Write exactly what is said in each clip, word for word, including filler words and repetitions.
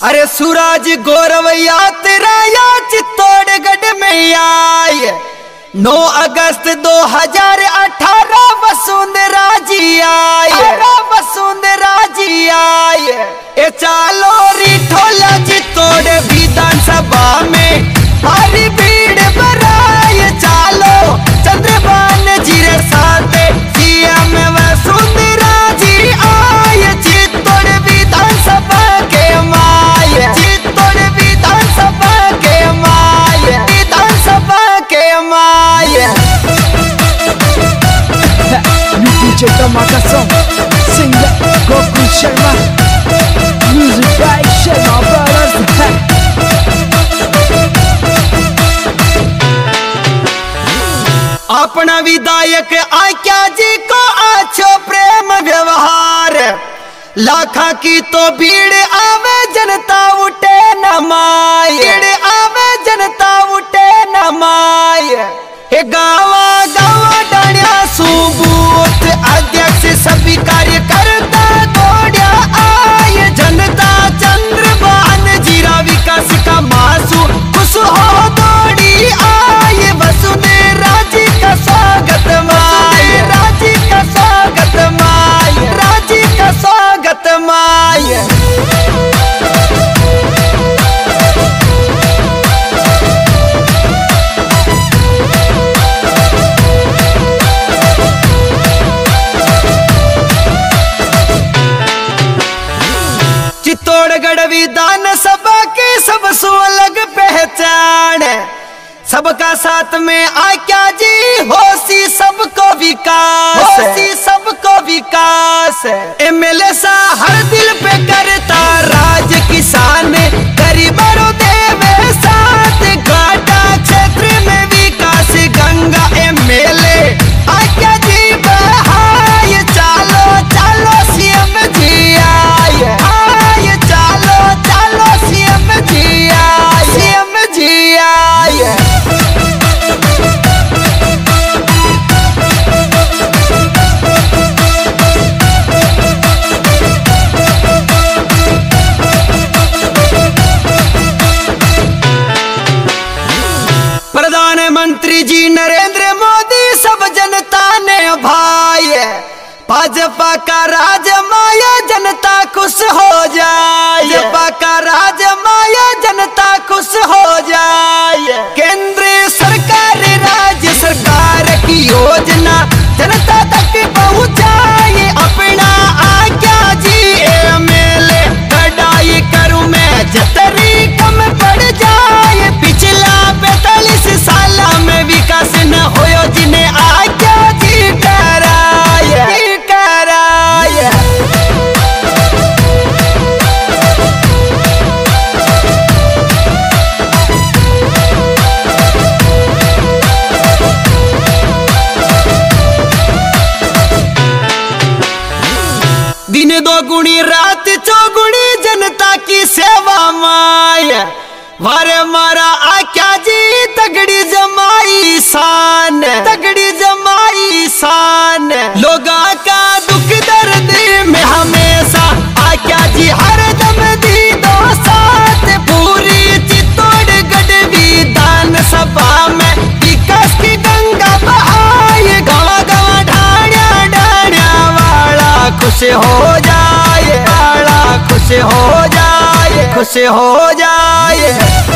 अरे सूरज गोरवैया तेरा या चित्तौड़गढ़ में आए नौ अगस्त दो हजार अठारह वसुंधरा जी आए वसुंधरा जी आए ए चालो रिठोला चित्तौड़ विधानसभा में हरी भीड़ भराए चालो चंद्रबान जी रे साथ सीएम वसुंधरा जी आए चित्तौड़ विधानसभा के माए चित्तौड़ विधानसभा के माए विधानसभा के माए D J Tamaka song, singer Gokul Sharma, music by Sharma Brothers. अपना विधायक आज्ञा जी को आछो प्रेम व्यवहार लाखा की तो भीड़ आवे जनता उठे न माय भीड़ आवे जनता उठे न माय हे गावा गावा डाणिया सुबूत अध्यक्ष सभी कार्यकर्ता दौड़िया आए जनता चंद्रबान जीरा विकास का मासू खुश हो दौड़ी आए वसुंधरा जी का स्वागत माय राजी का स्वागत माय राजी का स्वागत माय चित्तौड़गढ़ विधानसभा की सबसे अलग पहचान सबका साथ में आज्ञा जी होसी सबको विकास होसी सबको विकास एमएलए सा हर दिल पे करता राज किसान गरीबों देवे साथ घाटा क्षेत्र में विकास गंगा एमएलए आज्ञा जी बहाय चालो चालो सीएम जी आए आए चालो चालो सीएम जी आए सीएम जी आए प्रधानमंत्री जी नरेंद्र मोदी सब जनता ने भाई भाजपा का राज माया जनता खुश हो जाए भाजपा का राज माया जनता खुश हो जाए केंद्र सरकार राज्य सरकार की योजना जनता तक पहुंचाए अपना आज्ञा जी एमएलए कड़ाई करूं मैं जतरी कम पड़ जाए पिछला पैतालीस साल में विकास न होयो जिन्हें आज्ञा जी कराए कराए दिन दो गुणी रात चौगुणी जनता की सेवा माय वारे मारा आज्ञा जी तगड़ी जमाई शान तगड़ी जमाई शान लोगा का दुख दर्द में हमेशा आज्ञा जी हर दम दी दो साथ पूरी चित्तौड़गढ़ विधानसभा में विकास की गंगा बहाए गावा गावा ढाणिया ढाणिया वाला खुश हो जाए वाला खुश हो जाए खुश हो जाए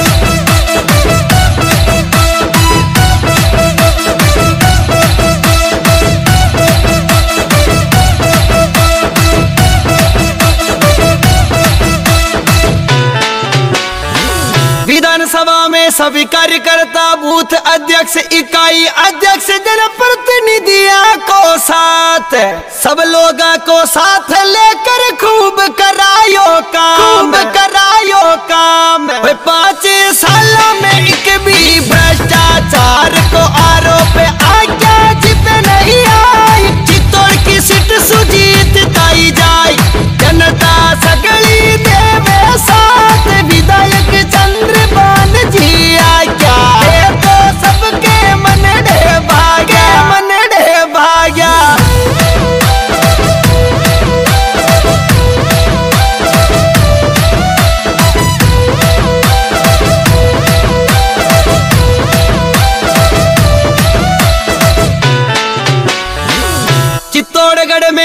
विधानसभा में सभी कार्यकर्ता बूथ अध्यक्ष इकाई अध्यक्ष जनप्रतिनिधियों को साथ सब लोगों को साथ लेकर खूब करायो काम खूब करायो काम पाँच साल में एक भी भ्रष्टाचार को आरोप आज्ञा जित नहीं आई चित्तौड़ की सीट सुजीत ताई जाए जनता सगली देवे साथ विधायक चंद्रबान जी आज्ञा तो सबके मन ढे भाग्या मन ढे भाग्या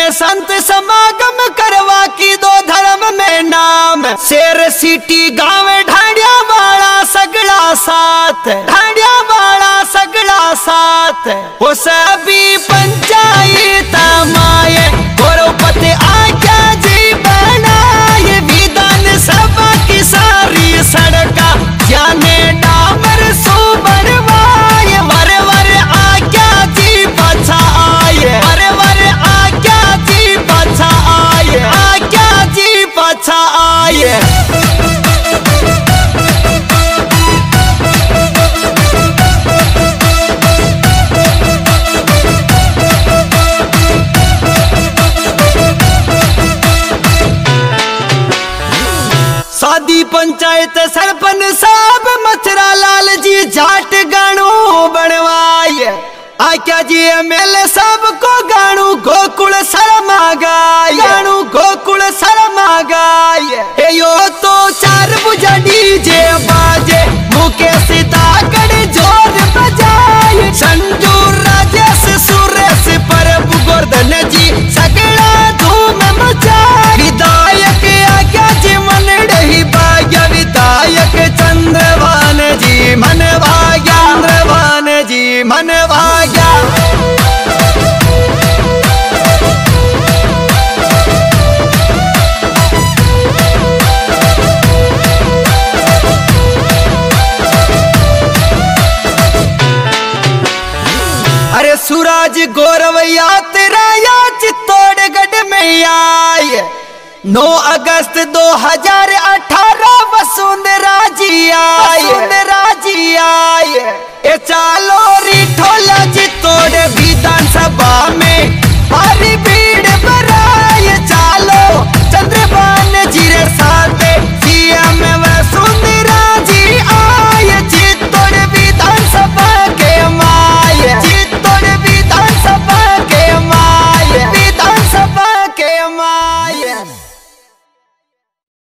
में संत समागम करवा की दो धर्म में नाम। शेर सिटी गांव ढांडिया वाला सगड़ा साथ, ढांडिया वाला सगड़ा साथ। वो सभी पंचायत माए गौरवपति आज्ञा जी बनाए। विधान सभा की सारी सड़का जाने डामर सो बनवाए। वर वर आज्ञा जी बचा आए, वर वर आज्ञा जी बचा आए, आज्ञा जी बचा आए। सादी पंचायत सरपंच साहब मथुरा लाल जी जाट गाणू बनवाए। आज्ञा जी एमएलए साहब को गाणू गोकुल शर्मा गाय, गाणू गोकुल शर्मा गाय। यो तो चार बुझा डीजे बाजे मुकेश दागड़ जोर बजाए। संजू राजेश सुरेश प्रभु गोवर्धन जी सगड़ा धूम मचाए। विधायक आज्ञा जी मन रही भाग्य, विधायक चंद्रभान जी मन भाग्य, चंद्रभान जी मन भाग्य। अरे सूरज गौरव यात्रा या चित्तौड़गढ़ में आए। नौ अगस्त दो हजार अठारह वसुंधरा जी आए, वसुंधरा जी आए। ए चालो रिठोला चित्तौड़ विधानसभा में हरी